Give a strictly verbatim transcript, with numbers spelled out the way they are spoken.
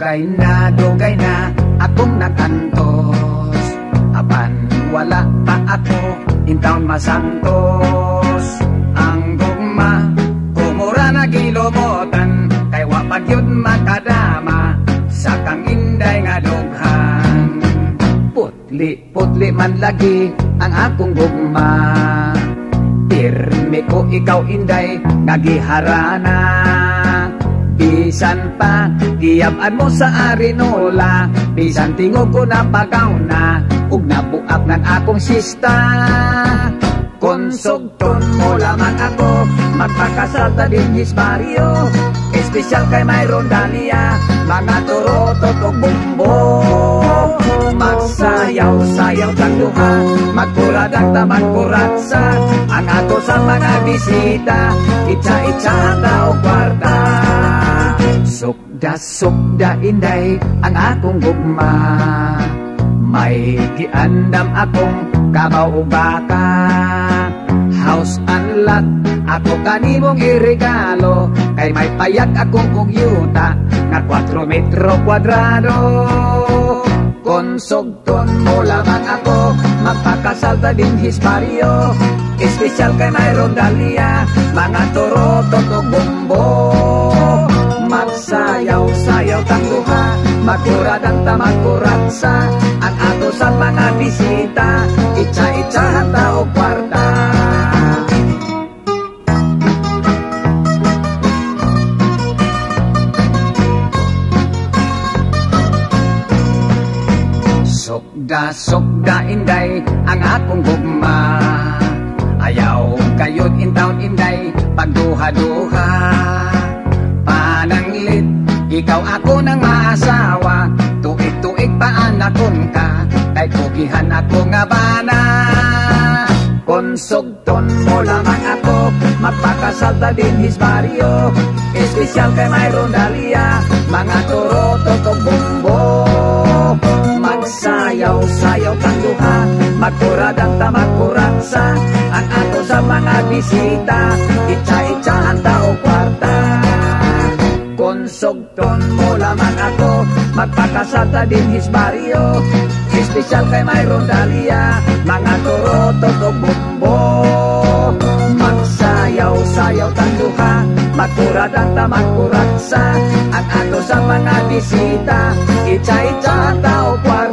Dugay na, dugay na, akong nakantos. Apan wala pa ako, intaon masantos. Ang gugma, kumura na gilomotan, kay wapag yun makadama, sa kang inday nga dughan. Putli, putli man lagi, ang akong gugma. Pirmi ko ikaw inday, nagiharana. Bisan pa, giyabaan mo sa arinola. Bisan tingog ko na pagaw na, ug nabuak ng akong sista. Konsugton mo lamang ako, magpakasal ta din his barrio. Espesyal kay mayroon dalia, mga turotot o bumbo. Magsayaw-sayaw kang duha, magkuradang ta magkuratsa. Ang ato sa mga bisita, itsa-itsa ta o kwarta. Sukda-sukda inday ang akong gugma. May giandam akong kabaw o baka. House and lot, ako kanimong iregalo. Kay may payag akong kugyuta, nga kwatro metro kwadrado. Konsugton mo lamang ako, magpakasal ta din his barrio. Espesyal kay mayroon dalia, mga turotot o bumbo. Magsayaw-sayaw tang duha, magkuradang ta magkuratsa. Ang ato sa mga bisita, itsa-itsahan ta o kwarta. Sukda-sukda inday ang akong gugma. Ayaw kayo't intaon inday, pagduha-duha. Pananglit, ikaw ako ng maasawa. Tuig-tuig pa anakon ka, kay kugihan ako nga bana. Konsugton mo lamang ako, magpakasal ta din his barrio. Espesyal kay mayroon dalia, mga turotot o bumbo. Magsayaw-sayaw kang duha, magkuradang ta magkuratsa. Ang ato sa mga bisita, itsa-itsahan ta o kwarta. Konsugton mo lamang ako, magpakasal ta din his barrio. Espesyal kay mayroon dalia, mga turotot o bumbo. Magsayaw-sayaw kang duha, magkuradang ta magkuratsa. Ang ato sa mga bisita, itsa-itsahan ta o kwarta.